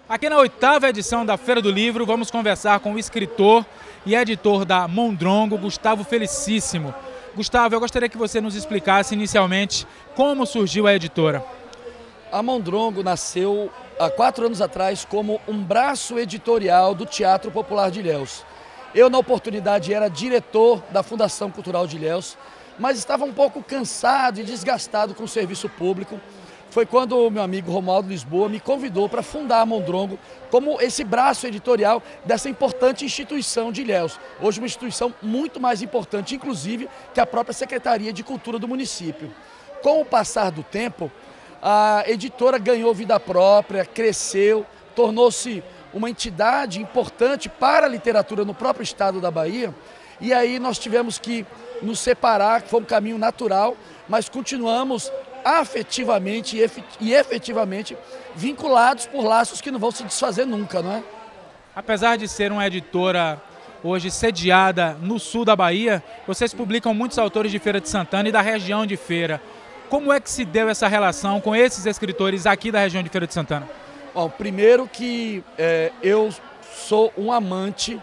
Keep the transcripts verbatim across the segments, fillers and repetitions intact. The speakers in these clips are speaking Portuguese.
Aqui na oitava edição da Feira do Livro, vamos conversar com o escritor e editor da Mondrongo, Gustavo Felicíssimo. Gustavo, eu gostaria que você nos explicasse inicialmente como surgiu a editora. A Mondrongo nasceu há quatro anos atrás como um braço editorial do Teatro Popular de Ilhéus. Eu, na oportunidade, era diretor da Fundação Cultural de Ilhéus, mas estava um pouco cansado e desgastado com o serviço público. Foi quando o meu amigo Romualdo Lisboa me convidou para fundar a Mondrongo como esse braço editorial dessa importante instituição de Ilhéus. Hoje uma instituição muito mais importante, inclusive, que a própria Secretaria de Cultura do município. Com o passar do tempo, a editora ganhou vida própria, cresceu, tornou-se uma entidade importante para a literatura no próprio estado da Bahia. E aí nós tivemos que nos separar, que foi um caminho natural, mas continuamos afetivamente e efetivamente vinculados por laços que não vão se desfazer nunca, não é? Apesar de ser uma editora hoje sediada no sul da Bahia, vocês publicam muitos autores de Feira de Santana e da região de Feira. Como é que se deu essa relação com esses escritores aqui da região de Feira de Santana? Bom, primeiro que é, eu sou um amante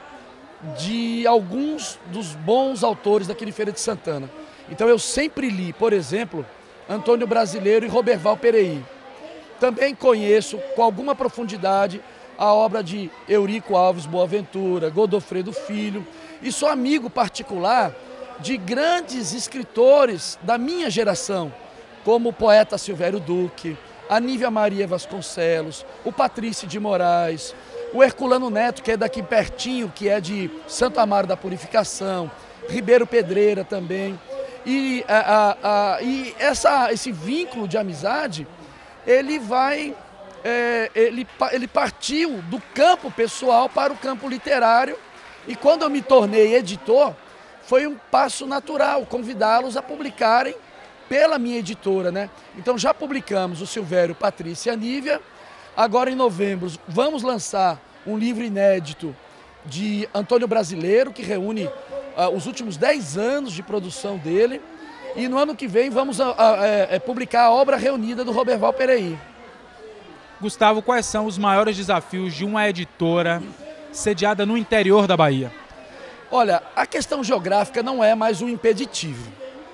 de alguns dos bons autores daqui de Feira de Santana. Então eu sempre li, por exemplo, Antônio Brasileiro e Roberval Pereí. Também conheço com alguma profundidade a obra de Eurico Alves Boaventura, Godofredo Filho, e sou amigo particular de grandes escritores da minha geração, como o poeta Silvério Duque, a Nívia Maria Vasconcelos, o Patrício de Moraes, o Herculano Neto, que é daqui pertinho, que é de Santo Amaro da Purificação, Ribeiro Pedreira também. E, a, a, a, e essa, esse vínculo de amizade, ele vai, é, ele, ele partiu do campo pessoal para o campo literário, e quando eu me tornei editor, foi um passo natural convidá-los a publicarem pela minha editora, né? Então já publicamos o Silvério, Patrícia e a Nívia. Agora em novembro vamos lançar um livro inédito de Antônio Brasileiro, que reúne uh, os últimos dez anos de produção dele. E no ano que vem vamos a, a, a, a publicar a obra reunida do Roberval Pereí. Gustavo, quais são os maiores desafios de uma editora sediada no interior da Bahia? Olha, a questão geográfica não é mais um impeditivo.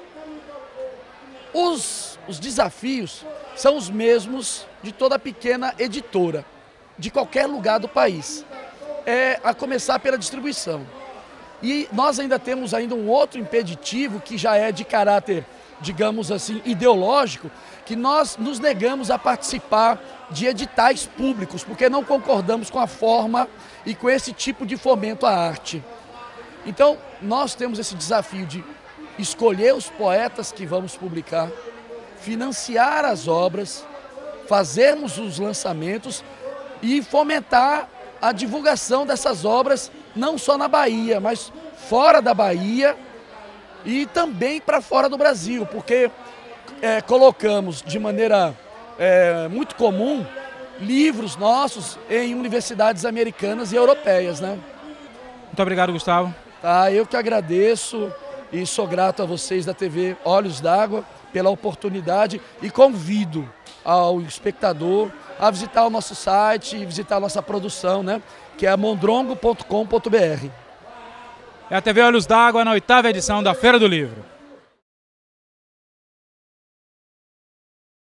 Os, os desafios são os mesmos de toda pequena editora, de qualquer lugar do país, é a começar pela distribuição. E nós ainda temos ainda um outro impeditivo que já é de caráter, digamos assim, ideológico, que nós nos negamos a participar de editais públicos, porque não concordamos com a forma e com esse tipo de fomento à arte. Então, nós temos esse desafio de escolher os poetas que vamos publicar, financiar as obras, fazermos os lançamentos e fomentar a divulgação dessas obras, não só na Bahia, mas fora da Bahia e também para fora do Brasil, porque é, colocamos de maneira é, muito comum livros nossos em universidades americanas e europeias, né? Muito obrigado, Gustavo. Tá, eu que agradeço e sou grato a vocês da T V Olhos d'Água pela oportunidade e convido ao espectador a visitar o nosso site e visitar a nossa produção, né, que é mondrongo ponto com ponto br. É a T V Olhos d'Água na oitava edição da Feira do Livro.